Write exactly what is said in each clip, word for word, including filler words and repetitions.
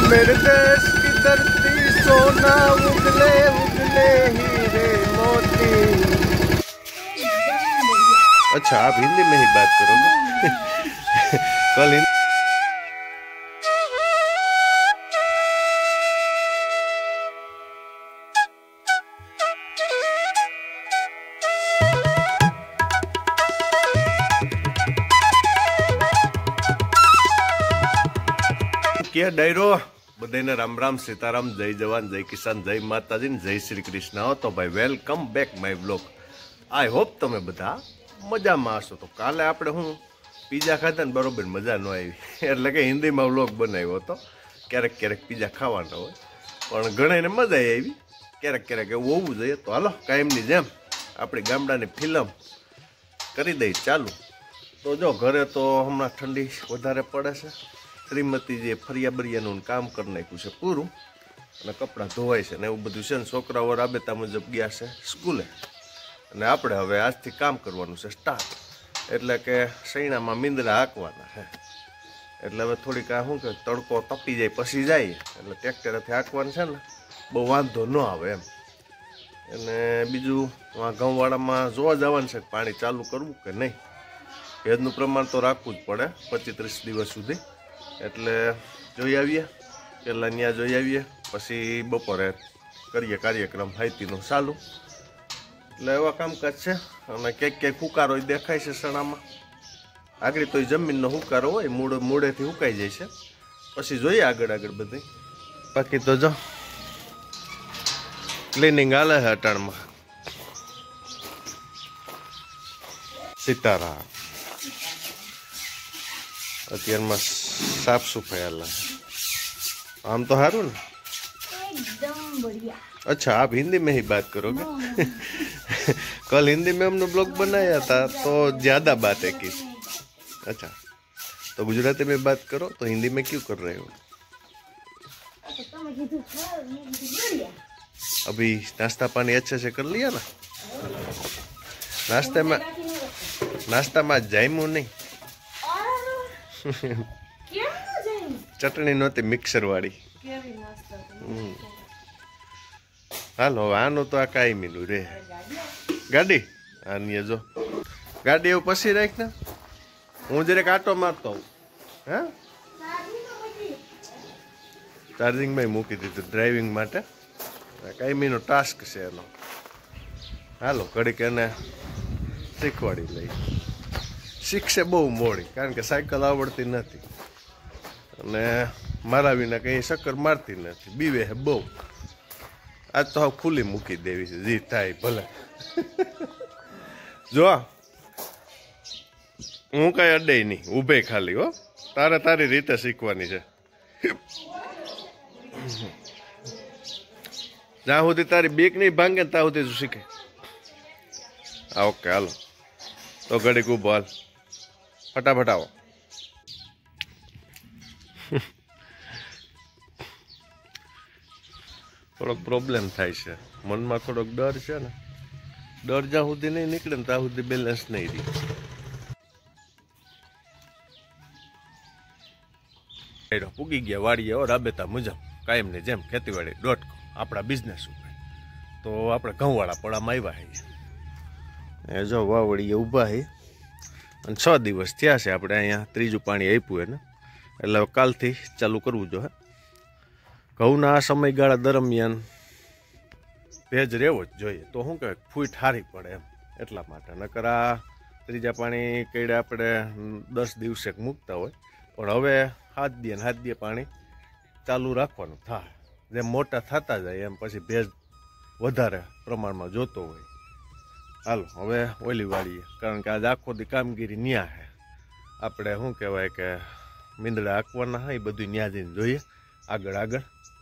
मेरे देश की धरती सोना उगले उगले हीरे मोती। अच्छा, आप हिंदी में ही बात करोगे? कल हिंदी क्या डायरो बधाने राम राम सीताराम जय जवान जय किसान जय माताजी जय श्री कृष्ण। तो भाई welcome back my blog. I hope तमे बधा मजा में हशो। तो काले आपणे हूँ पीजा खाधा ने बरोबर मजा न आई एटले के हिंदी में व्लॉग बनाव्यो तो क्यारेक क्यारेक पीजा खावाना होय पण घणाने मजा आई। क्यारेक क्यारेक एवुं होवुं जोईए। तो हालो कायमनी जेम आपणी गामडानी फिल्म करी दई चालू। तो जो घरे तो हमणां ठंडी वधारे पड़े छे। श्रीमतीजीए फरिया बरियानुं काम कर नाख्युं छे पूरुं अने कपड़ा धोवाय छे ने एवुं बधुं छे। छोकराओ राबेता मुजब गया छे स्कूले अने आपणे हवे आजथी काम करवानुं छे स्टार्ट। एटले के सैणामां मींदड़ा हांकवाना छे। एटले हवे थोड़ीक आ शुं के तड़को तपी जाय पछी जाय एटले ट्रेक्टरेथी हांकवानुं छे ने बहु वांधो न आवे एम। अने बीजुं आ घऊंवाड़ामां जोवा जवानुं छे पाणी चालू करवुं के नहीं। भेजनुं प्रमाण तो राखवुं ज पड़े पच्चीस तीस दिवस सुधी। एटले जोई आवीए पेला न्या जोई आवीए पछी बपोरे करीए कार्यक्रम हाईतीनो चालू। એટલે એવા કામકાજ છે અને ક્યાંક ક્યાંક હુકારો દેખાય છે સણામાં। આગળ તો જમીનનો હુકારો હોય મૂળ મૂળેથી હુકાઈ જાય છે પછી જોઈએ આગળ આગળ બધી। બાકી તો જો ક્લિનિંગ હાલે છે અટાણમાં। સીતારામ અત્યારમાં साफ सफाई हाल। आम तो हारू ना एकदम बढ़िया। अच्छा, आप हिंदी में ही बात करोगे? कल हिंदी में हमने ब्लॉग बनाया था तो ज्यादा बातें की। अच्छा, तो गुजराती में बात करो तो हिंदी में क्यों कर रहे हो? अभी नाश्ता पानी अच्छे से कर लिया ना? नाश्ते में नाश्ता में जाम्यू नहीं? चटनी नहोती मिक्सर वाली। हालो आनो तो आ कायमीनु रे गाड़ी आनी जो गाड़ी एवं पछी राख ने हूँ जरेक आटो मारतो हूँ। हाँ चार्जिंग में मूकी दीधुं ड्राइविंग माटे। कायमीनो टास्क छे एनो। हालो घड़ीक एने शीखवाड़ी लई। शीखशे बहु मोड़ी कारण के साइकल आवड़ती नथी अने मारा विना कहीं चक्कर मारती नहीं। बीवे है बहु। आज तो खुली मूकी देवी है जी थाय भले। जो हूँ कई अडे नहीं ऊभे खाली हो तारे तारी रीते शीखवानी छे। ज्यां सुधी तारी बीक नहीं भांगे त्या सुधी तू शीखे। ओके हालो तो घड़ीक ऊभो हाल फटाफट आओ। थोड़ोक प्रॉब्लम थाय छे मन में थोड़ोक डर छे ने डर ज्यां सुधी नहीं निकळे ने त्यां सुधी बेलेंस नहीं रही। पूगी गया वाड़ीए और राबेता मुजब कायम ने जेम खेतीवाड़ी डॉट कॉम आपड़ा बिजनेस उपर। तो आपणे घऊंवाड़ा पड़ामां आव्या छीए। जो वावड़ीए ऊभा है अने छ दिवस थया छे आपणे अहींया त्रीजुं पाणी आप्युं एने एटले कालथी चालू करवुं जोईए। घऊना आ समयगाळा दरमियान भेज रहेवो ज जोईए तो शुं कहेवाय फूट हारी पड़े एम એટલા માટે। નકર આ ત્રીજા પાણી કઈડે આપણે દસ દિવસે મૂકતા હોય પણ હવે હાથ દીએ ને હાથ દીએ પાણી ચાલુ રાખવાનું થાય। જેમ મોટા થતા જાય એમ પછી ભેજ વધારે પ્રમાણમાં જોતો હોય। હાલો હવે ઓલી વાળીએ કારણ કે આજ આખો દી કામગીરી ન્યા હે। આપણે શું કહેવાય કે મીંદડા હાંકવાના હા એ બધું ન્યા જઈને જોઈએ આગળ આગળ।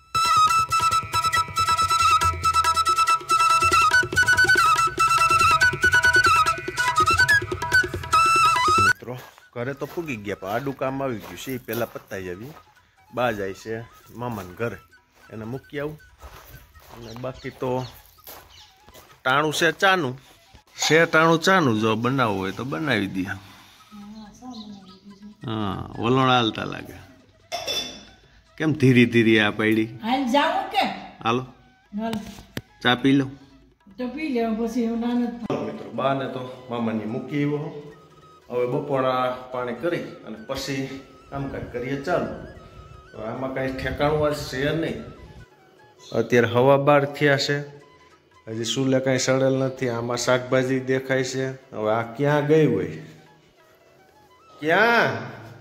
મિત્રો ઘરે તો પૂગી ગયા પણ આડું કામ આવી ગયું છે એ પહેલાં પતાવી આવી। બા જાય છે મામાને ઘરે એને મૂકી આવું અને બાકી તો ટાણું છે ચાનું છે ટાણું ચાનું જો બનાવવું હોય તો બનાવી દઈએ। हाँ वलण हालता लगे કેમ ધીરી ધીરી આ પડી? હાલ જાવું કે હાલો હાલ ચા પી લો. તો પી લેવું પછી હું નાનો મિત્રો બાને તો મામાની મૂકી આવ્યો. હવે બપોરા પાણી કરી અને પછી કામકાજ કરીએ ચાલુ. આમાં કાંઈ ઠેકાણું આ છે નહીં. અત્યારે હવા બાર થયા છે, હજી સુલે કાંઈ સડેલ નથી. આમાં શાકભાજી દેખાય છે. હવે આ ક્યાં ગઈ હોય? ક્યાં?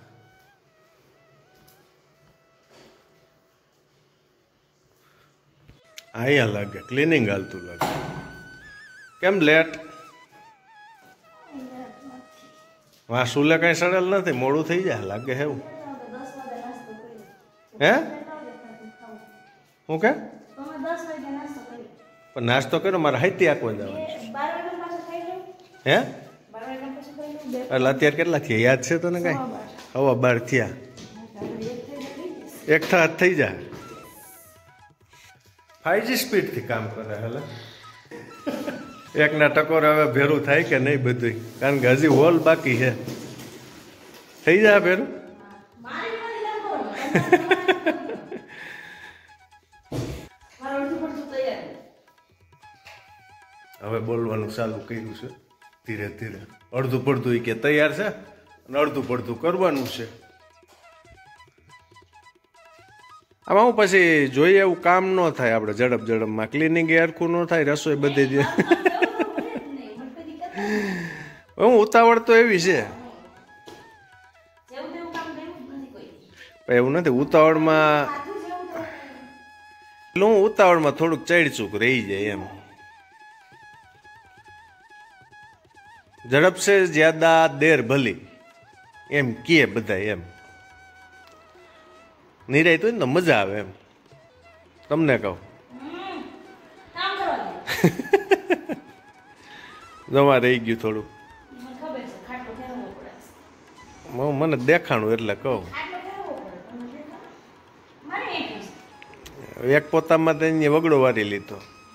અહીંયા લાગે ક્લિનિંગ હાલતું લાગે. કેમ લેટ? વાહ સુલે કાંઈ સડેલ નથી, મોડું થઈ જાય લાગે એવું. હે હું કે પણ નાસ્તો કર્યો? મારે હાઈતી આંકવા જવાનું. હે એટલે અત્યારે કેટલા થયા યાદ છે તને કાંઈ? હવા બાર થયા. એક થાત થઈ જાય. ફાઈવજી સ્પીડથી કામ કરે એટલે એકના ટકોર હવે ભેરું થાય કે નહીં બધું? કારણ કે હજી હોલ બાકી છે. થઈ જાય ભેરું? હવે બોલવાનું ચાલુ કર્યું છે ધીરે ધીરે. અડધું પડધું કે તૈયાર છે અને અડધું પડધું કરવાનું છે. આમાં હું પછી જોઈએ એવું કામ ન થાય. આપણે ઝડપ ઝડપમાં ક્લિનિંગ એ હરખું ન થાય. રસોઈ બધી જ હું ઉતાવળ તો એવી છે. એવું નથી ઉતાવળમાં. હું ઉતાવળમાં થોડુંક ચડચૂક રહી જાય એમ. ઝડપ છે જ્યાદા દેર ભલી એમ કે બધા એમ. નિરાય તો ને મજા આવે એમ. તમને કહું જમા રહી ગયું થોડું. મને દેખાણું એટલે કહું. એક પોતામાં તો એને વગડો વારી લીધો.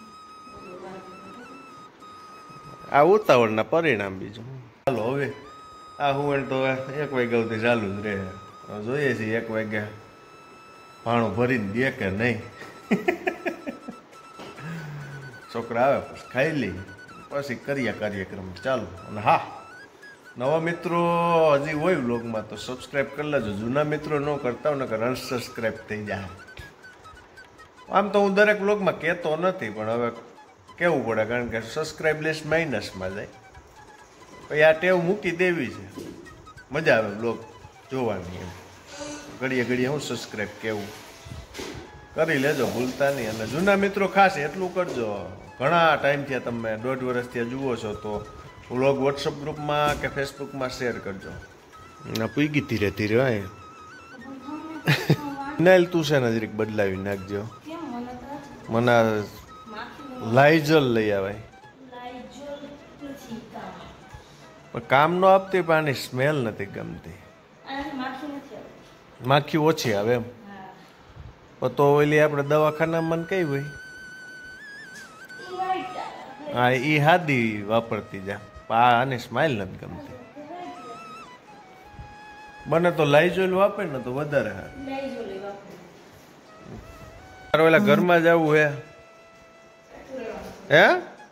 આ ઉતાવળના પરિણામ બીજું. ચાલો હવે આ હું તો એક વાગ્યા સુધી ચાલુ જ રહે. જોઈએ છીએ એક વાગ્યા ભાણું ભરીને દે કે નહીં. છોકરા આવે પછી ખાઈ લઈ પછી કરીએ કાર્યક્રમ ચાલુ. અને હા નવા મિત્રો હજી હોય વ્લોગમાં તો સબસ્ક્રાઈબ કરી લેજો. જૂના મિત્રો ન કરતા હોય ને અનસબસ્ક્રાઈબ થઈ જાય. આમ તો હું દરેક વ્લોગમાં કહેતો નથી પણ હવે કહેવું પડે કારણ કે સબસ્ક્રાઈબ લિસ્ટ માઇનસમાં જાય. પછી આ ટેવ મૂકી દેવી છે. મજા આવે વ્લોગ જોવાની એમ. ઘડીએ ઘડીએ હું સબસ્ક્રાઈબ કેવું કરી લેજો ભૂલતા નહીં. અને જૂના મિત્રો ખાસ એટલું કરજો. ઘણા ટાઈમથી તમે દોઢ વર્ષથી જુઓ છો તો વ્લોગ વોટ્સઅપ ગ્રુપમાં કે ફેસબુકમાં શેર કરજો. ના પૂગી ધીરે ધીરે હોય નાલ તું છે ને જરીક બદલાવી નાખજો. મને લાઈઝલ લઈ આવાય પણ કામ ન આપતી પણ આની સ્મેલ નથી ગમતી. માખી ઓછી આવે એમ. તો ઓલી આપણે દવાખાનામાં કઈ હોય હા એ હાદી વાપરતી જા. આ આની સ્માઇલ નથી ગમતી. બને તો લાઈઝોલ વાપરે ને તો વધારે સારું. ઓલા ઘરમાં જવું હે હે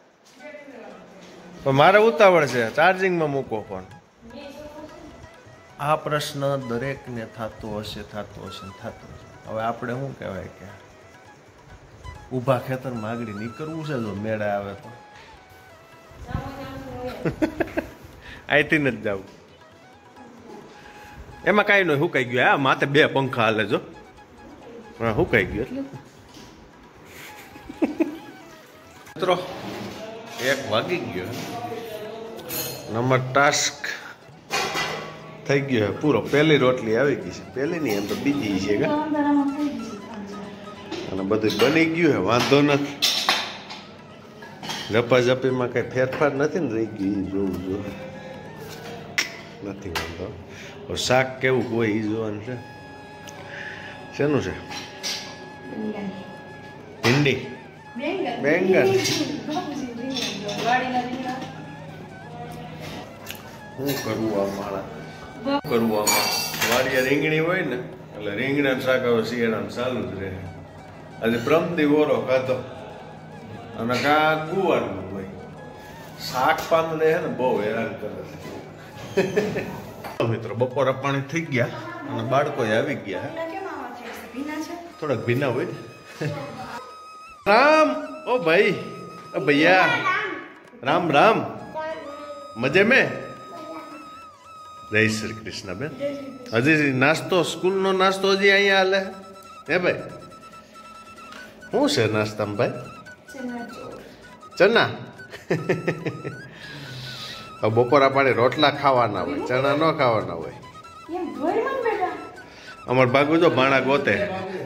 પણ મારે ઉતાવળ છે. ચાર્જિંગમાં મૂકો ફોન. આ પ્રશ્ન દરેકને થતો હશે થતો હશે થતો હશે. હવે આપણે શું કહેવાય કે ઊભા ખેતરમાં આગળ નીકળવું છે જો મેળા આવે તો અહીંથી નથી જવું. એમાં કાંઈ નહીં હુકાઈ ગયું. હા માથે બે પંખા હાલે જો. હા હુકાઈ ગયું એટલે મિત્રો એક વાગી ગયો. નંબર ટાસ્ક થઈ ગયો પૂરો. પહેલી રોટલી આવી ગઈ છે. પહેલી નહીં એમ તો બીજી છે કે અને બધું બની ગયું છે. વાંધો નથી. ઝપાઝપીમાં કઈ ફેરફાર નથી ને રહી ગયું એ જોવું જો નથી વાંધો. શાક કેવું હોય એ જોવાનું છે. શેનું છે? ભીંડી બેંગન. શું કરવું આ મારા કરવું આમાં વાડિયા રીંગણી હોય ને એટલે એટલે રીંગણા શાક હવે શિયાળામાં ચાલુ જ રહે. આજે પ્રમદી ઓરો ખાધો અને કા ગુવારનું હોય શાક પાંદડે હે ને બહુ હેરાન કરે છે. મિત્રો બપોરા પાણી થઈ ગયા અને બાળકો આવી ગયા. થોડાક ભીના હોય ને. રામ ઓ ભાઈ ઓ ભૈયા રામ રામ મજે મેં. જય શ્રી કૃષ્ણ બેન. હજી નાસ્તો સ્કૂલનો નાસ્તો હજી અહીંયા હાલે હે ભાઈ? શું છે નાસ્તામાં ભાઈ? ચણા. બપોરા પાણી રોટલા ખાવાના હોય, ચણા ન ખાવાના હોય. અમાર ભાગુ જો ભાણા ગોતે.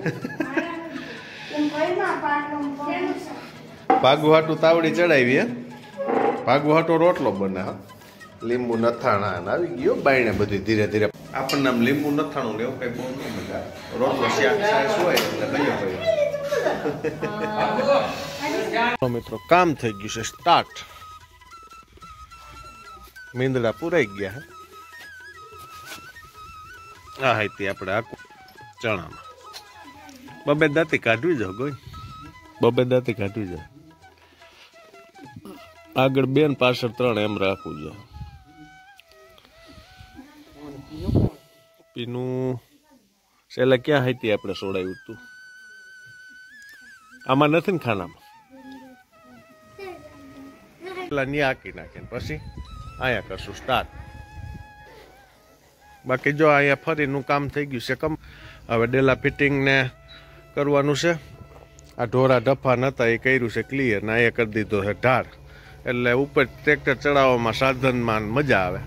ભાગુ હાટું તાવડી ચડાવી હે. ભાગુ હાટો રોટલો બને. હા લીંબુ નથાણા આવી ગયો બાયણે બધું ધીરે ધીરે. આપણને આમ લીંબુ નથાણું ને એવું કઈ બહુ ન મજા આવે. રોટલો શાક સાસ હોય એટલે કયો મિત્રો કામ થઈ ગયું છે સ્ટાર્ટ. મીંદડા પુરાઈ ગયા. આ હાઈતી આપણે આખું ચણામાં બબે દાંતી કાઢવી જાવ ગઈ. બબે દાંતી કાઢવી જાવ. આગળ બેન પાછળ ત્રણ એમ રાખવું જોઈએ. પીનું છેલ્લે ક્યાં હાઈતી આપણે સોડાયું તું? આમાં નથી ને ખાનામાં. પેલા ન્યા આકી નાખીને પછી અહીંયા કરશું સ્ટાર્ટ. બાકી જો અહીંયા ફરીનું કામ થઈ ગયું છે કમ. હવે ડેલા ફિટિંગ ને કરવાનું છે. આ ઢોરા ડફા નતા એ કર્યું છે ક્લિયર ને અહીંયા કરી દીધો છે ઢાર. એટલે ઉપર ટ્રેક્ટર ચડાવવામાં સાધનમાં મજા આવે.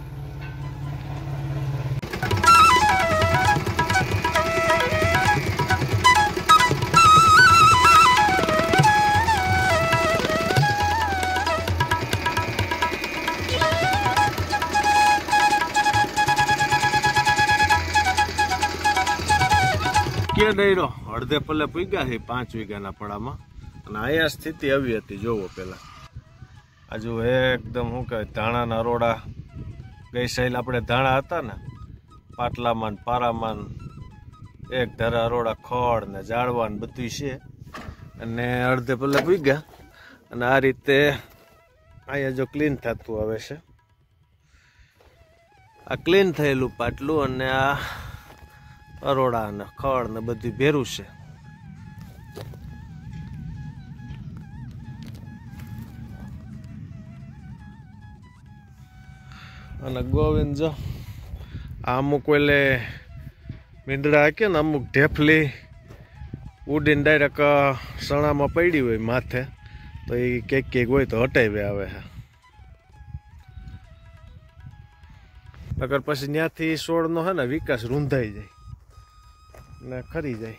કે ડેરો અડધે પલ્લે પૂગ્યા છે પાંચ વીઘાના પડામાં. અને અહીંયા સ્થિતિ આવી હતી જોવો પેલા. આજુ એકદમ શું કહે ધાણાના રોડા. ગઈ સાઈલ આપણે ધાણા હતા ને પાટલામાં પારામાં એક ધરા રોડા ખડ ને ઝાડવા ને બધું છે. અને અડધે પલ્લે પૂગ્યા. અને આ રીતે અહીંયા જો ક્લીન થતું આવે છે. આ ક્લીન થયેલું પાટલું અને આ અરોડા ને ખડ ને બધું ભેરું છે. અને ગોવિંદ જો આ અમુક એટલે મીંદડા કે ને અમુક ઢેફલી ઉડીને ડાયરેક્ટ સણામાં પડી હોય માથે તો એ કેક કેક હોય તો હટાવી આવે છે. નકર પછી ત્યાંથી છોડનો હે ને વિકાસ રૂંધાઈ જાય ને ખરી જાય.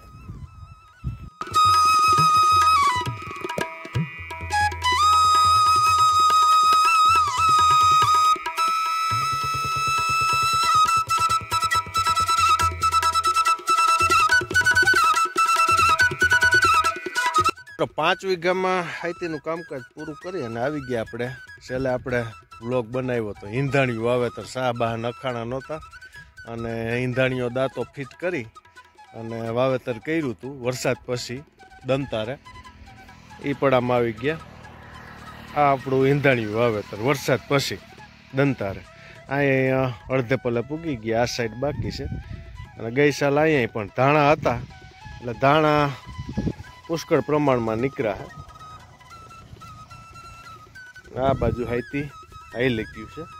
પાંચ વીઘામાં હાઈતીનું કામકાજ પૂરું કરી અને આવી ગયા આપણે. છેલ્લે આપણે વ્લોગ બનાવ્યો હતો ઈંધાણિયું વાવેતર. સા બા નખાણા નહોતા અને ઈંધાણીઓ દાંતો ફિટ કરી અને વાવેતર કર્યું હતું વરસાદ પછી દંતારે. એ પડામાં આવી ગયા. આ આપણું ઈંધાણિયું વાવેતર વરસાદ પછી દંતારે. અહીંયા અડધે પલ્લે પૂગી ગયા. આ સાઈડ બાકી છે. અને ગઈ સાલ અહીંયા પણ ધાણા હતા એટલે ધાણા પુષ્કળ પ્રમાણમાં નીકળ્યા. આ બાજુ હાઈતી હાઈ લખ્યું છે.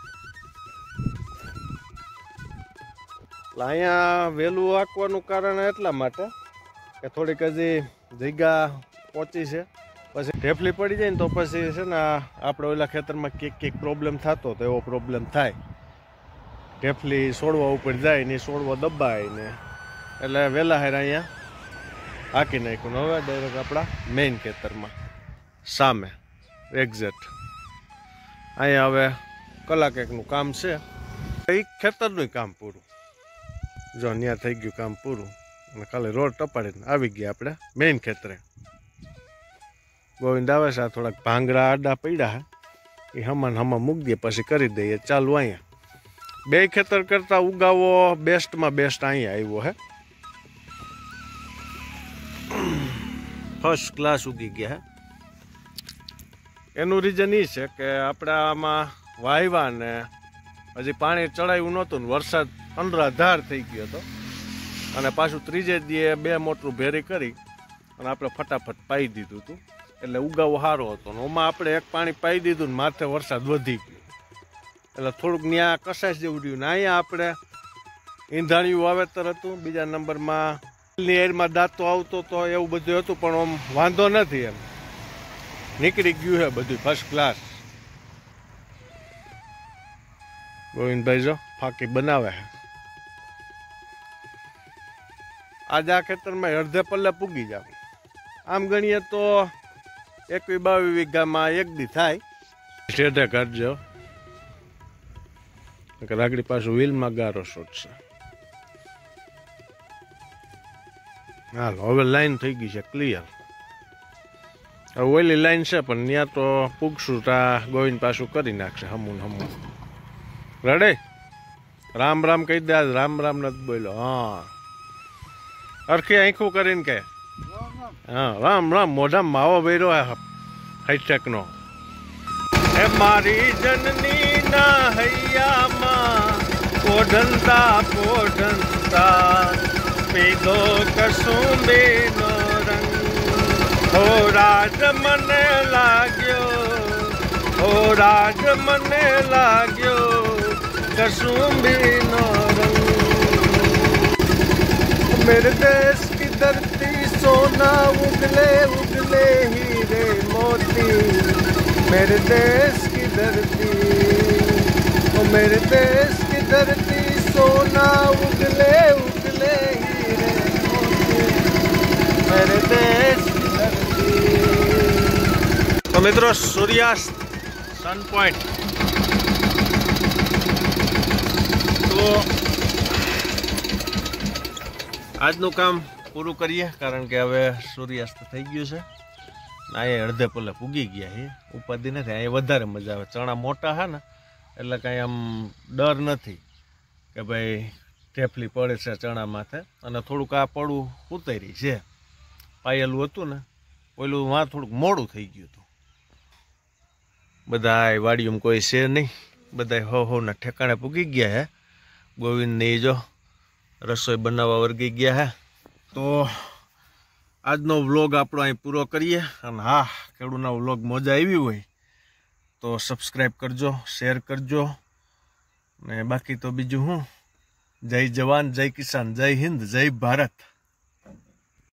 અહીંયા વહેલું આંકવાનું કારણ એટલા માટે કે થોડીક હજી જગ્યા પહોંચી છે. પછી ઢેફલી પડી જાય ને તો પછી છે ને આપણે ઓલા ખેતરમાં કેક કેક પ્રોબ્લેમ થતો તો એવો પ્રોબ્લેમ થાય. ઢેફલી છોડવા ઉપર જાય ને છોડવા દબાય ને એટલે વહેલા હેર અહીંયા હાકી નાખ્યું. હવે ડાયરેક્ટ આપણા મેઇન ખેતરમાં સામે એક્ઝેક્ટ અહીંયા હવે કલાક એકનું કામ છે. એ ખેતરનું કામ પૂરું. જો ત્યાં થઈ ગયું કામ પૂરું અને ખાલી રોડ ટપાડીને આવી ગયા આપણે મેઇન ખેતરે. ગોવિંદ આવે છે. આ થોડાક ભાંગડા આડા પડ્યા એ હમાન હમા મૂકી દઈએ પછી કરી દઈએ ચાલુ. અહીંયા બે ખેતર કરતા ઉગાવો બેસ્ટમાં બેસ્ટ અહીંયા આવ્યો હે. ફર્સ્ટ ક્લાસ ઉગી ગયા હે. એનું રીઝન એ છે કે આપણે આમાં વાવ્યા ને હજી પાણી ચડાવ્યું નહોતું ને વરસાદ અનરાધાર થઈ ગયો હતો અને પાછું ત્રીજે દીએ બે મોટરું ભેરી કરી અને આપણે ફટાફટ પાઈ દીધું હતું એટલે ઉગાવો સારો હતો ને ઓમાં આપણે એક પાણી પાઈ દીધું ને માથે વરસાદ વધી ગયો એટલે થોડુંક ત્યાં કસાશ જેવું રહ્યું ને અહીંયા આપણે ઈંધાણિયું વાવેતર હતું. બીજા નંબરમાં એરમાં દાંતો આવતો તો એવું બધું હતું પણ આમ વાંધો નથી, એમ નીકળી ગયું છે બધું ફર્સ્ટ ક્લાસ. ગોવિંદભાઈ જો ફાંકી બનાવે છે. આજે આ ખેતરમાં અડધે પલ્લે પૂગી જાવ. આમ ગણીએ તો એકવી બાવી વીઘામાં એક દી થાય. શેઢે કાઢજો રાગડી પાછું વ્હીલમાં ગારો છોડશે. હાલો હવે લાઈન થઈ ગઈ છે ક્લિયર. હવે ઓલી લાઈન છે પણ ત્યાં તો પૂગશું તા ગોવિંદ પાછું કરી નાખશે હમું હમું. રડે રામ રામ કહી દે. રામ રામ નથી બોલ્યો. હા અરખી આંખું કરીને કે હા રામ રામ. મોઢામાં માવો ભર્યો હાઈટેકનો. હે મારી જનની ના હૈયામાં પોઢંતા પોઢંતા પીધો કસુંબીનો રંગ. હો રાજ મને લાગ્યો, હો રાજ મને લાગ્યો કસુંબીનો રંગ. मेरे देश की धरती सोना उगले उगले हीरे मोती. मेरे देश की धरती, ओ मेरे देश की धरती सोना उगले उगले हीरे मोती. मेरे देश की धरती. तो મિત્રો સૂર્યાસ્ત સન પોઈન્ટ તો આજનું કામ પૂરું કરીએ કારણ કે હવે સૂર્યાસ્ત થઈ ગયું છે. અહીંયા અડધે પલ્લે પૂગી ગયા છે. ઉપાધિ નથી. અહીંયા વધારે મજા આવે. ચણા મોટા છે ને એટલે કાંઈ આમ ડર નથી કે ભાઈ ઢેફલી પડે છે ચણા માથે. અને થોડુંક આ પડવું ઉતરી છે. પાયેલું હતું ને પેલું વાં થોડુંક મોડું થઈ ગયું હતું. બધા વાડીઓમાં કોઈ છે નહીં. બધા હો હોના ઠેકાણે પૂગી ગયા હે. ગોવિંદને જો રસોઈ બનાવવા વર્ગી ગયા હે. તો આજનો વ્લોગ આપણો અહીં પૂરો કરીએ. અને હા ખેડૂતના વ્લોગ મજા આવી હોય તો સબસ્ક્રાઈબ કરજો, શેર કરજો ને બાકી તો બીજું હું. જય જવાન, જય કિસાન, જય હિન્દ, જય ભારત.